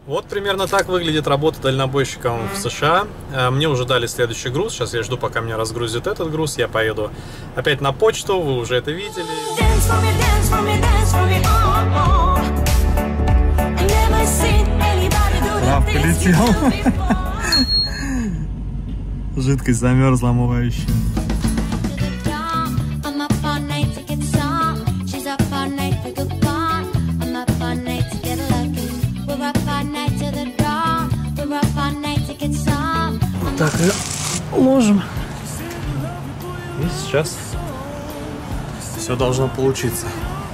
Вот примерно так выглядит работа дальнобойщиком в США. Мне уже дали следующий груз. Сейчас я жду, пока меня разгрузит этот груз. Я поеду опять на почту. Вы уже это видели. Раф полетел. Жидкость замерзла, омывающая. Так, ее ложим. И сейчас все должно получиться.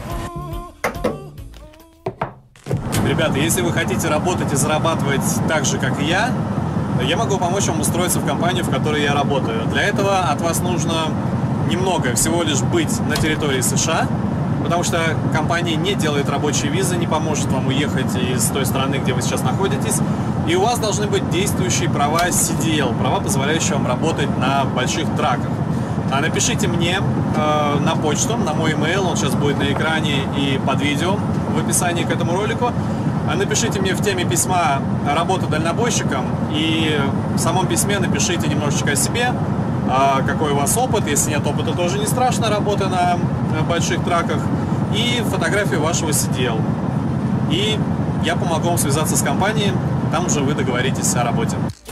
Ребята, если вы хотите работать и зарабатывать так же, как и я могу помочь вам устроиться в компанию, в которой я работаю. Для этого от вас нужно немного, всего лишь быть на территории США, потому что компания не делает рабочие визы, не поможет вам уехать из той страны, где вы сейчас находитесь. И у вас должны быть действующие права CDL, права, позволяющие вам работать на больших траках. Напишите мне на почту, на мой email, он сейчас будет на экране и под видео в описании к этому ролику. Напишите мне в теме письма «Работа дальнобойщиком», и в самом письме напишите немножечко о себе, какой у вас опыт, если нет опыта, тоже не страшно, работа на больших траках, и фотографию вашего CDL. И я помогу вам связаться с компанией, там уже вы договоритесь о работе.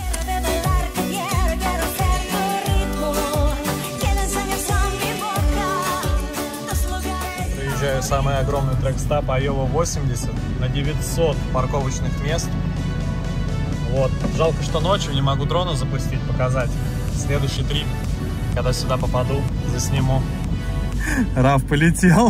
Приезжаю в самый огромный трек-стап Iowa 80 на 900 парковочных мест. Вот. Жалко, что ночью не могу дрона запустить, показать. Следующий трип, когда сюда попаду, засниму. Раф полетел.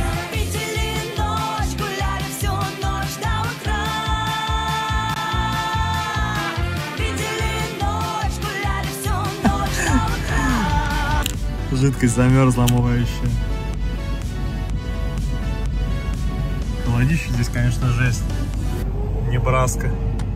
Жидкость замерзла, омывающая. Холодище здесь, конечно, жесть. Небраска.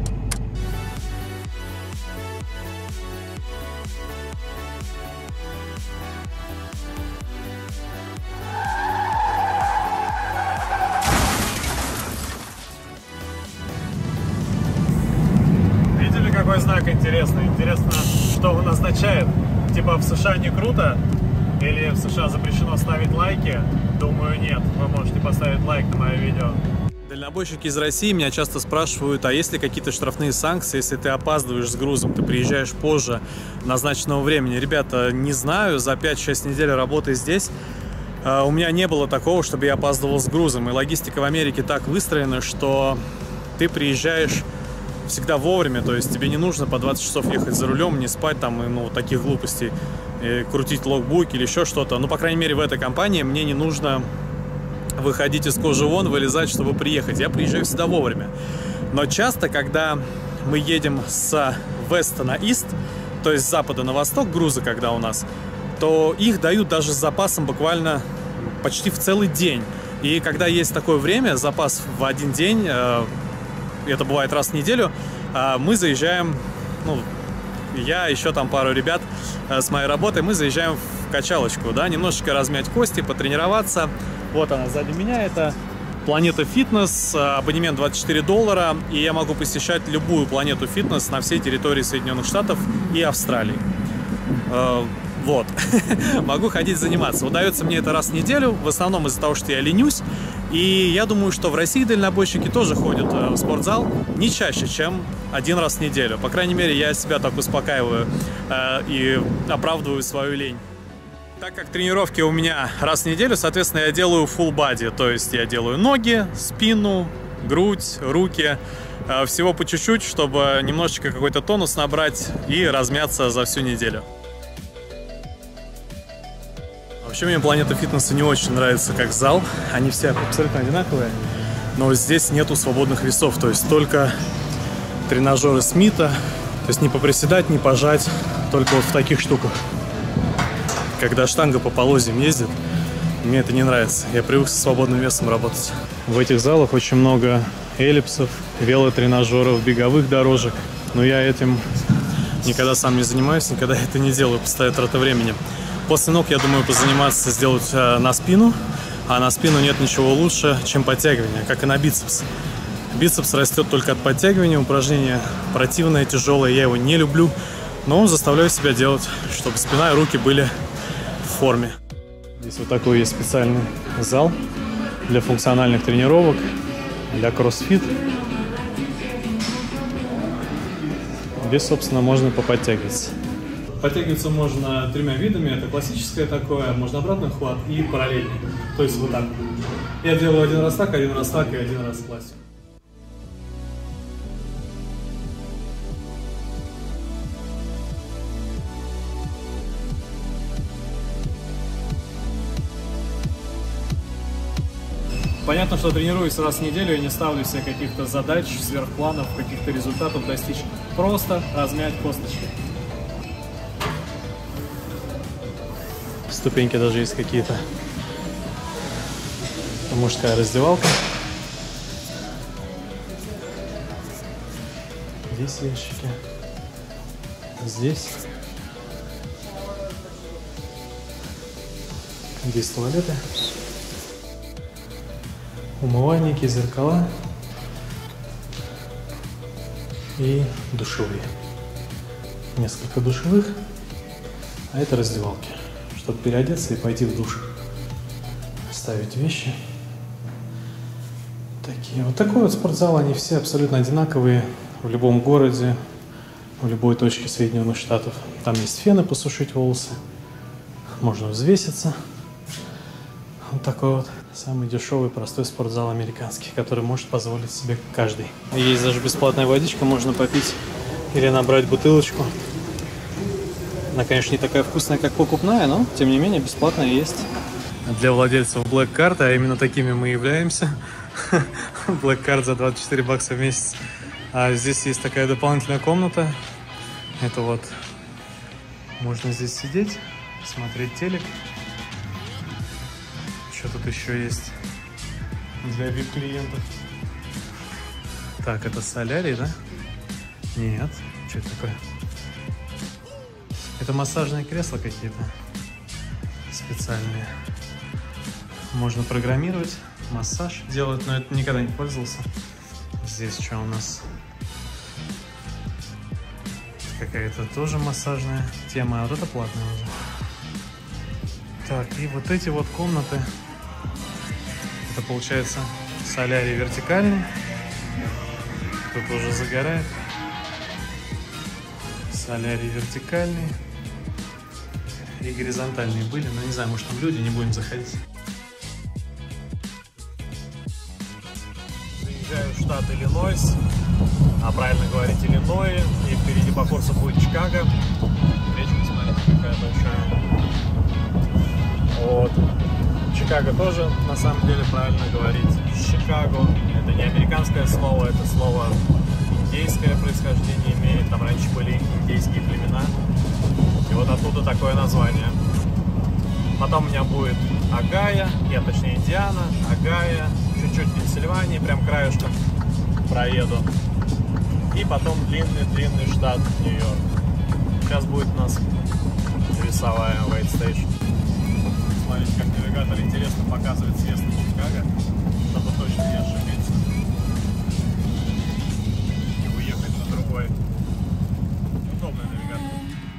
Видели, какой знак интересный? Интересно, что он означает? Типа в США не круто? Или в США запрещено ставить лайки? Думаю, нет. Вы можете поставить лайк на мое видео. Дальнобойщики из России меня часто спрашивают, а есть ли какие-то штрафные санкции, если ты опаздываешь с грузом, ты приезжаешь позже назначенного времени? Ребята, не знаю, за 5-6 недель работы здесь у меня не было такого, чтобы я опаздывал с грузом. И логистика в Америке так выстроена, что ты приезжаешь всегда вовремя, то есть тебе не нужно по 20 часов ехать за рулем, не спать там, и, ну, таких глупостей, крутить логбук или еще что-то. Ну, по крайней мере, в этой компании мне не нужно выходить из кожи вон, вылезать, чтобы приехать. Я приезжаю всегда вовремя. Но часто, когда мы едем с веста на ист, то есть с запада на восток грузы, когда у нас, то их дают даже с запасом буквально почти в целый день. И когда есть такое время, запас в один день, это бывает раз в неделю, мы заезжаем, ну, я, еще там пару ребят с моей работы, мы заезжаем в качалочку, да, немножечко размять кости, потренироваться. Вот она сзади меня, это Планета Фитнес, абонемент $24, и я могу посещать любую Планету Фитнес на всей территории Соединенных Штатов и Австралии. Вот, могу ходить заниматься. Удается мне это раз в неделю, в основном из-за того, что я ленюсь. И я думаю, что в России дальнобойщики тоже ходят в спортзал не чаще, чем один раз в неделю. По крайней мере, я себя так успокаиваю и оправдываю свою лень. Так как тренировки у меня раз в неделю, соответственно, я делаю full body. То есть я делаю ноги, спину, грудь, руки. Всего по чуть-чуть, чтобы немножечко какой-то тонус набрать и размяться за всю неделю. Вообще мне Планета Фитнеса не очень нравится как зал. Они все абсолютно одинаковые. Но здесь нету свободных весов. То есть только тренажеры Смита. То есть не поприседать, не пожать. Только вот в таких штуках. Когда штанга по полозьям ездит, мне это не нравится. Я привык со свободным весом работать. В этих залах очень много эллипсов, велотренажеров, беговых дорожек. Но я этим никогда сам не занимаюсь, никогда это не делаю. Пустая трата времени. После ног, я думаю, позаниматься, сделать на спину. А на спину нет ничего лучше, чем подтягивание, как и на бицепс. Бицепс растет только от подтягивания. Упражнение противное, тяжелое. Я его не люблю, но заставляю себя делать, чтобы спина и руки были в форме. Здесь вот такой есть специальный зал для функциональных тренировок, для кроссфит. Здесь, собственно, можно поподтягиваться. Подтягиваться можно тремя видами. Это классическое такое, можно обратный хват и параллельный. То есть вот так. Я делаю один раз так и один раз классик. Понятно, что тренируюсь раз в неделю и не ставлю себе каких-то задач, сверхпланов, каких-то результатов достичь. Просто размять косточки. Ступеньки даже есть какие-то. Мужская раздевалка. Здесь ящики. Здесь. Здесь туалеты. Умывальники, зеркала и душевые. Несколько душевых, а это раздевалки, чтобы переодеться и пойти в душ. Ставить вещи. Такие. Вот такой вот спортзал, они все абсолютно одинаковые в любом городе, в любой точке Соединенных Штатов. Там есть фены посушить волосы, можно взвеситься. Вот такой вот самый дешевый, простой спортзал американский, который может позволить себе каждый. Есть даже бесплатная водичка, можно попить или набрать бутылочку. Она, конечно, не такая вкусная, как покупная, но, тем не менее, бесплатная есть. Для владельцев Black Card, а именно такими мы являемся. Black Card за 24 бакса в месяц. А здесь есть такая дополнительная комната. Это вот, можно здесь сидеть, смотреть телек. Что тут еще есть для VIP-клиентов? Так, это солярий, да? Нет. Что это такое? Это массажные кресла какие-то специальные. Можно программировать, массаж делать, но это никогда не пользовался. Здесь что у нас? Какая-то тоже массажная тема, а вот это платная уже. Так, и вот эти вот комнаты. Это получается солярий вертикальный. Тут уже загорает. Солярий вертикальный. И горизонтальные были, но не знаю, может там люди, не будем заходить. Заезжаю в штат Иллинойс, а правильно говорить Иллинойс, и впереди по курсу будет Чикаго. Речка, смотрите, какая большая. Вот. Чикаго тоже, на самом деле, правильно говорить Чикаго. Это не американское слово, это слово индейское происхождение имеет. Там раньше были индейские племена. И вот оттуда такое название. Потом у меня будет Огайо, точнее Индиана, Огайо, чуть-чуть Пенсильвания, прям краешком проеду. И потом длинный штат Нью-Йорк. Сейчас будет у нас весовая Wait Station. Смотрите, как навигатор интересно показывает съезд в Чикаго, чтобы точно не ошибиться и уехать на другой. Удобный навигатор.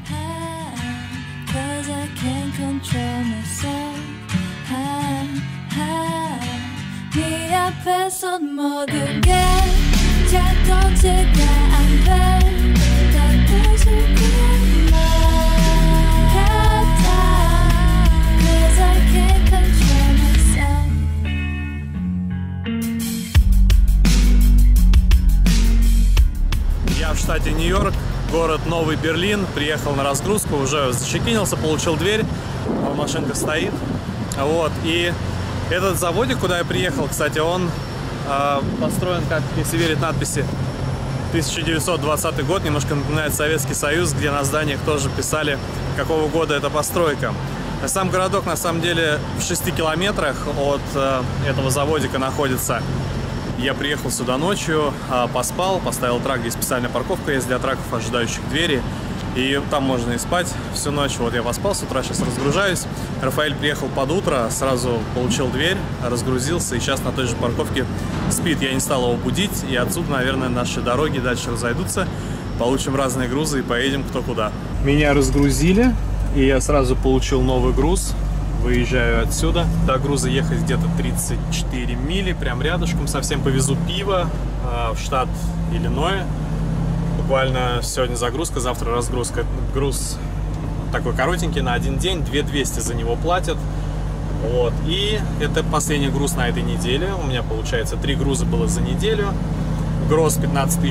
Я в штате Нью-Йорк, город Новый Берлин. Приехал на разгрузку, уже зачекинился, получил дверь, машинка стоит. Вот, и этот заводик, куда я приехал, кстати, он построен, как, если верить надписи, 1920 год, немножко напоминает Советский Союз, где на зданиях тоже писали, какого года эта постройка. Сам городок, на самом деле, в 6 километрах от этого заводика находится. Я приехал сюда ночью, поспал, поставил трак, где специальная парковка есть для траков, ожидающих двери. И там можно и спать всю ночь. Вот я поспал с утра, сейчас разгружаюсь. Рафаэль приехал под утро, сразу получил дверь, разгрузился и сейчас на той же парковке спит. Я не стал его будить, и отсюда, наверное, наши дороги дальше разойдутся. Получим разные грузы и поедем кто куда. Меня разгрузили, и я сразу получил новый груз. Выезжаю отсюда. До груза ехать где-то 34 мили, прям рядышком. Совсем повезу пиво в штат Иллинойс. Буквально сегодня загрузка, завтра разгрузка. Груз такой коротенький, на один день, 2200 за него платят. Вот. И это последний груз на этой неделе. У меня, получается, 3 груза было за неделю. Груз 15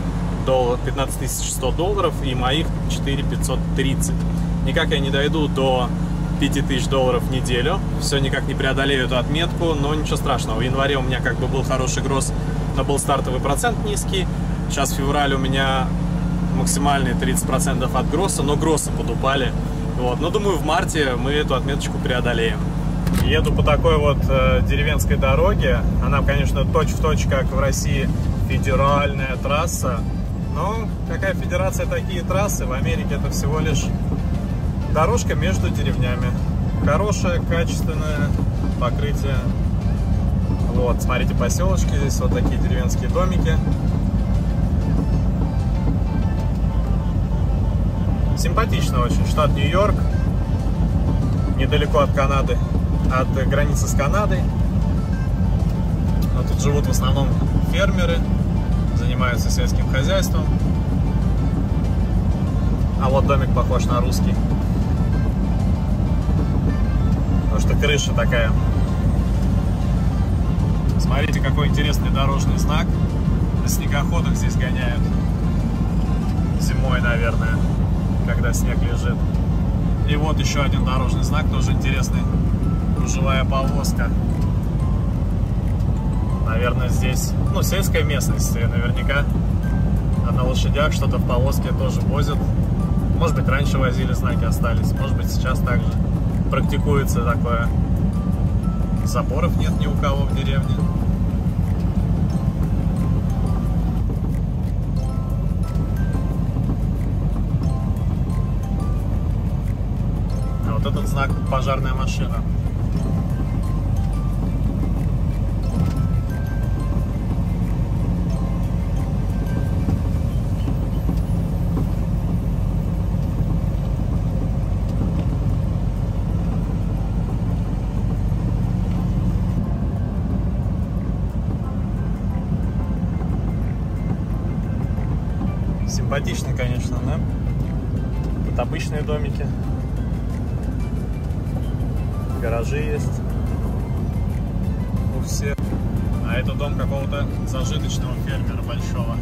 100 долларов и моих 4530. Никак я не дойду до 5000 долларов в неделю. Все никак не преодолею эту отметку, но ничего страшного. В январе у меня как бы был хороший груз, но был стартовый процент низкий. Сейчас в феврале у меня максимальные 30% от гросса, но гроссы подупали. Вот. Но думаю, в марте мы эту отметочку преодолеем. Еду по такой вот деревенской дороге. Она, конечно, точь-в-точь, как в России, федеральная трасса. Но какая федерация, такие трассы. В Америке это всего лишь дорожка между деревнями. Хорошее, качественное покрытие. Вот, смотрите, поселочки. Здесь вот такие деревенские домики. Симпатично очень. Штат Нью-Йорк. Недалеко от Канады. От границы с Канадой. Но тут живут в основном фермеры. Занимаются сельским хозяйством. А вот домик похож на русский. Потому что крыша такая. Смотрите, какой интересный дорожный знак. На снегоходах здесь гоняют. Зимой, наверное, когда снег лежит. И вот еще один дорожный знак, тоже интересный. Гужевая повозка. Наверное, здесь, ну, сельская местность наверняка. А на лошадях что-то в повозке тоже возят. Может быть, раньше возили, знаки остались. Может быть, сейчас также практикуется такое. Заборов нет ни у кого в деревне. А вот этот знак — пожарная машина. Симпатичный, конечно, да? Тут обычные домики. Гаражи есть. У всех. А это дом какого-то зажиточного фермера большого.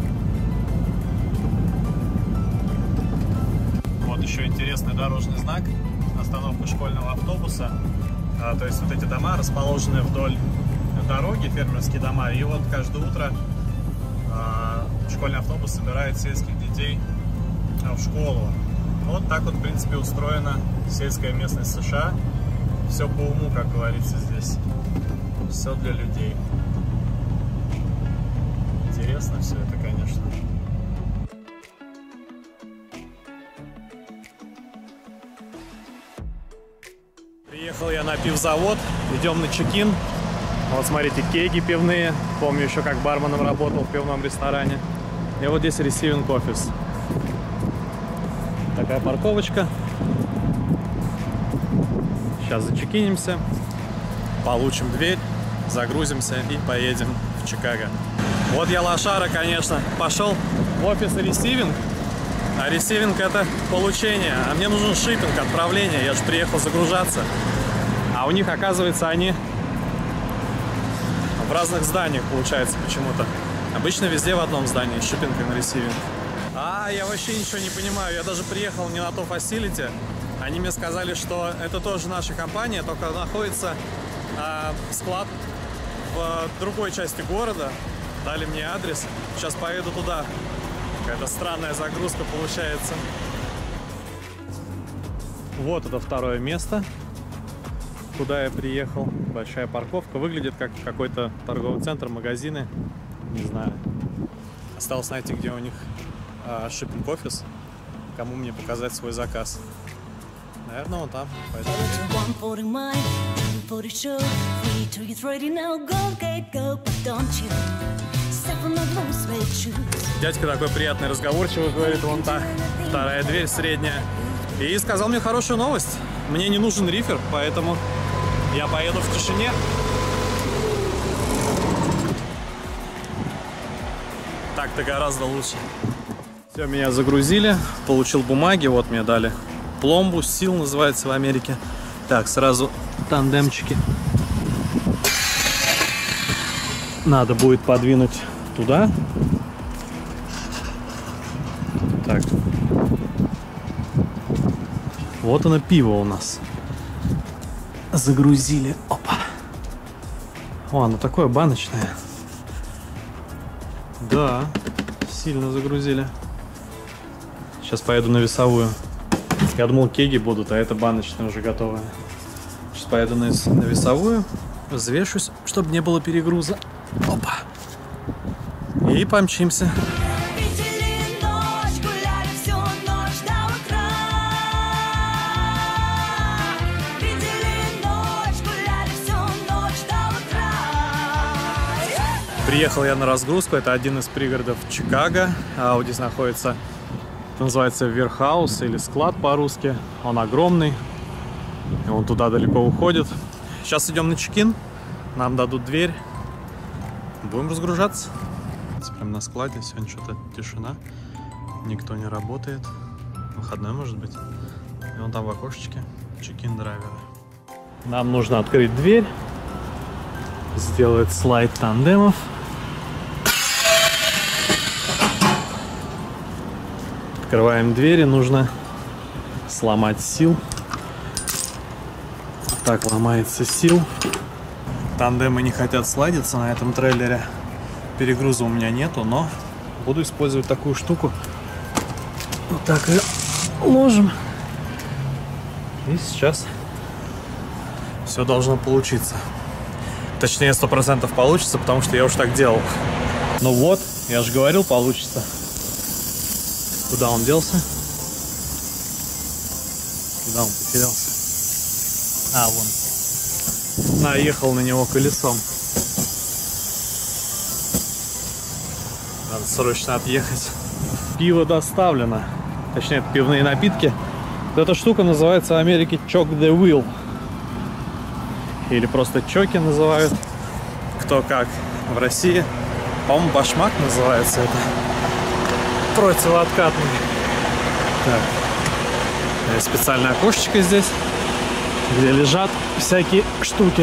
Вот еще интересный дорожный знак. Остановка школьного автобуса. То есть вот эти дома расположены вдоль дороги, фермерские дома. И вот каждое утро школьный автобус собирает сельских детей в школу. Вот так вот, в принципе, устроена сельская местность США. Все по уму, как говорится здесь. Все для людей. Интересно все это, конечно. Приехал я на пивзавод. Идем на чекин. Вот смотрите, кеги пивные. Помню еще, как барменом работал в пивном ресторане. И вот здесь ресивинг офис. Такая парковочка. Сейчас зачекинимся, получим дверь, загрузимся и поедем в Чикаго. Вот я лошара, конечно. Пошел в офис ресивинг. А ресивинг — это получение. А мне нужен шиппинг, отправление. Я же приехал загружаться. А у них, оказывается, они в разных зданиях, получается, почему-то. Обычно везде в одном здании шиппинг и ресивинг. Я вообще ничего не понимаю. Я даже приехал не на то фасилити. Они мне сказали, что это тоже наша компания, только находится склад в другой части города. Дали мне адрес. Сейчас поеду туда. Какая-то странная загрузка получается. Вот это второе место, куда я приехал. Большая парковка. Выглядит как какой-то торговый центр, магазины. Не знаю. Осталось найти, где у них шиппинг-офис. кому мне показать свой заказ. Наверное, он там. Поэтому... Дядька такой приятный, разговорчивый, говорит, вон та вторая дверь, средняя. И сказал мне хорошую новость. Мне не нужен рифер, поэтому я поеду в тишине. Так-то гораздо лучше. Все, меня загрузили, получил бумаги, вот мне дали пломбу, сил называется в Америке. Так, сразу тандемчики надо будет подвинуть туда. Так. Вот оно, пиво у нас. Загрузили. Опа. О, оно такое баночное. Да, сильно загрузили. Сейчас поеду на весовую. Я думал, кеги будут, а это баночные уже готовые. Сейчас поеду на весовую, взвешусь, чтобы не было перегруза. Опа. И помчимся. Приехал я на разгрузку, это один из пригородов Чикаго. Audi находится, это называется warehouse или склад по-русски. Он огромный, и он туда далеко уходит. Сейчас идем на чекин, нам дадут дверь, будем разгружаться. Прям на складе, сегодня что-то тишина, никто не работает. Выходной может быть. И вон там в окошечке чекин драйвера. Нам нужно открыть дверь, сделать слайд тандемов. Открываем двери, нужно сломать сил. Так ломается сил. Тандемы не хотят сладиться на этом трейлере. Перегруза у меня нету, но буду использовать такую штуку. Вот так ее ложим. И сейчас все должно получиться. Точнее, 100% получится, потому что я уж так делал. Ну вот, я же говорил, получится. Куда он делся? Куда он потерялся? А, вон. Наехал на него колесом. Надо срочно отъехать. Пиво доставлено. Точнее, это пивные напитки. Эта штука называется в Америке Choke the Wheel. Или просто чоки называют. Кто как. В России, по-моему, башмак называется это. Противооткатный. Так. Есть специальное окошечко здесь, где лежат всякие штуки,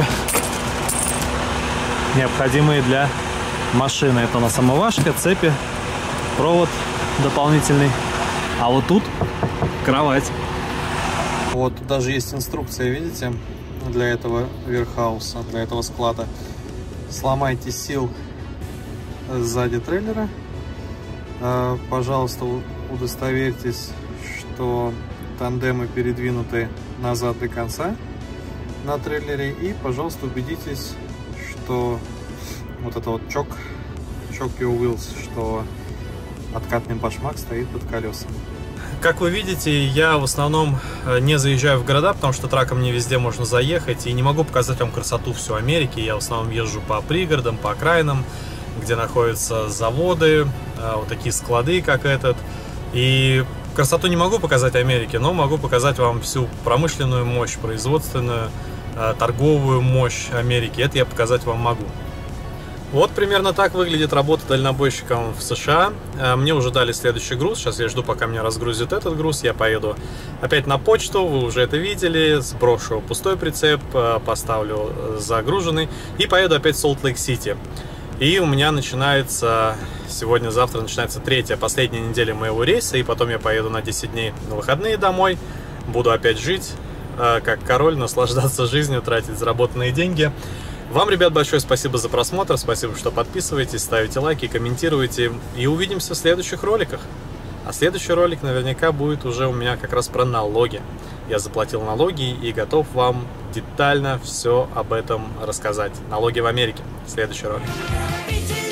необходимые для машины. Это у нас омывашка, цепи, провод дополнительный. А вот тут кровать. Вот тут даже есть инструкция, видите, для этого верхауса, для этого склада. Сломайте сил сзади трейлера. Пожалуйста, удостоверьтесь, что тандемы передвинуты назад до конца на трейлере. И, пожалуйста, убедитесь, что вот это вот choke your wheels, что откатный башмак стоит под колесами. Как вы видите, я в основном не заезжаю в города, потому что траком не везде можно заехать. И не могу показать вам красоту всей Америки. Я в основном езжу по пригородам, по окраинам, где находятся заводы, вот такие склады, как этот. И красоту не могу показать Америке, но могу показать вам всю промышленную мощь, производственную, торговую мощь Америки. Это я показать вам могу. Вот примерно так выглядит работа дальнобойщиком в США. Мне уже дали следующий груз. Сейчас я жду, пока меня разгрузит этот груз. Я поеду опять на почту. Вы уже это видели. Сброшу пустой прицеп, поставлю загруженный и поеду опять в Солт-Лейк-Сити. И у меня начинается, сегодня-завтра начинается третья, последняя неделя моего рейса. И потом я поеду на 10 дней на выходные домой. Буду опять жить как король, наслаждаться жизнью, тратить заработанные деньги. Вам, ребят, большое спасибо за просмотр. Спасибо, что подписываетесь, ставите лайки, комментируете. И увидимся в следующих роликах. А следующий ролик наверняка будет уже у меня как раз про налоги. Я заплатил налоги и готов вам детально все об этом рассказать. Налоги в Америке. Следующий ролик.